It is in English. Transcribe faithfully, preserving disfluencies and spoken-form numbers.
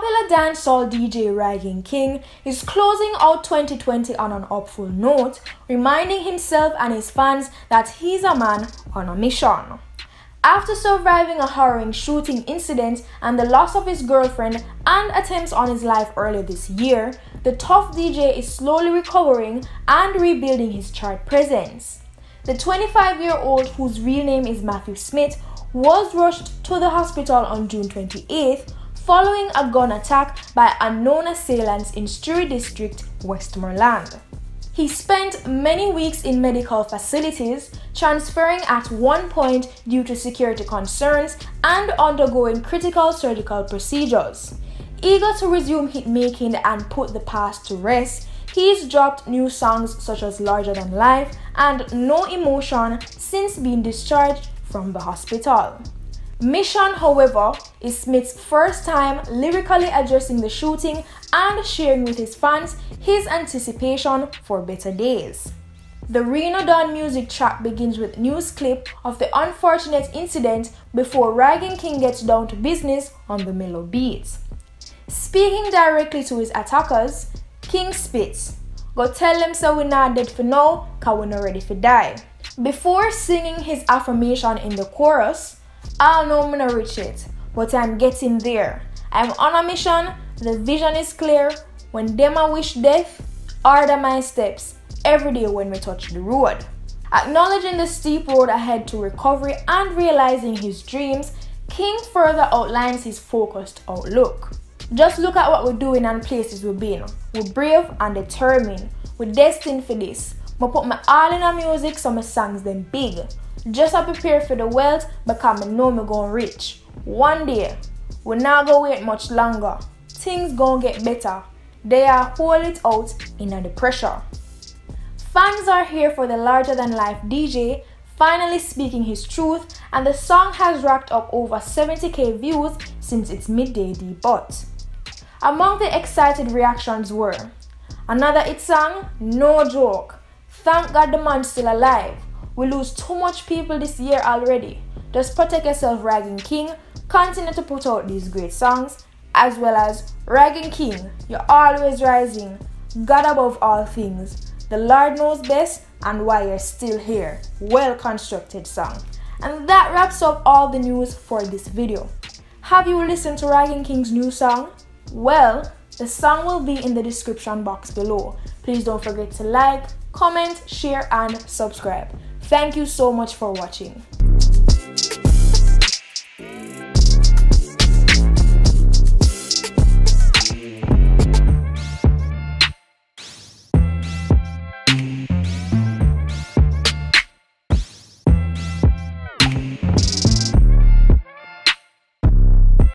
Popular dancehall D J Ragin King is closing out twenty twenty on an hopeful note, reminding himself and his fans that he's a man on a mission. After surviving a harrowing shooting incident and the loss of his girlfriend and attempts on his life earlier this year, the tough D J is slowly recovering and rebuilding his chart presence. The twenty-five-year-old, whose real name is Matthew Smith, was rushed to the hospital on June twenty-eighth following a gun attack by unknown assailants in Surrey District, Westmoreland. He spent many weeks in medical facilities, transferring at one point due to security concerns and undergoing critical surgical procedures. Eager to resume hit-making and put the past to rest, he's dropped new songs such as Larger Than Life and No Emotion since being discharged from the hospital. Mission, however, is Smith's first time lyrically addressing the shooting and sharing with his fans his anticipation for better days. The Reno Dawn music track begins with news clip of the unfortunate incident before Ragin King gets down to business on the mellow beats. Speaking directly to his attackers, King spits, "Go tell them so we not dead for now, cause we not ready for die." Before singing his affirmation in the chorus, "I know I'm not rich yet, but I'm getting there. I'm on a mission, the vision is clear. When them I wish death, order my steps every day when we touch the road." Acknowledging the steep road ahead to recovery and realizing his dreams, King further outlines his focused outlook. "Just look at what we're doing and places we've been. We're brave and determined. We're destined for this. I put my all in our music so my songs them big. Just to prepare for the wealth because I know me gon' rich. One day, we not gonna wait much longer. Things gon' get better. They are hold it out in the pressure." Fans are here for the larger than life D J finally speaking his truth, and the song has racked up over seventy K views since its midday debut. Among the excited reactions were another hit song, no joke. Thank God the man's still alive. We lose too much people this year already. Just protect yourself, Ragin King. Continue to put out these great songs, as well as Ragin King, you're always rising. God above all things. The Lord knows best and why you're still here. Well constructed song. And that wraps up all the news for this video. Have you listened to Ragin King's new song? Well, the song will be in the description box below. Please don't forget to like, comment, share, and subscribe. Thank you so much for watching.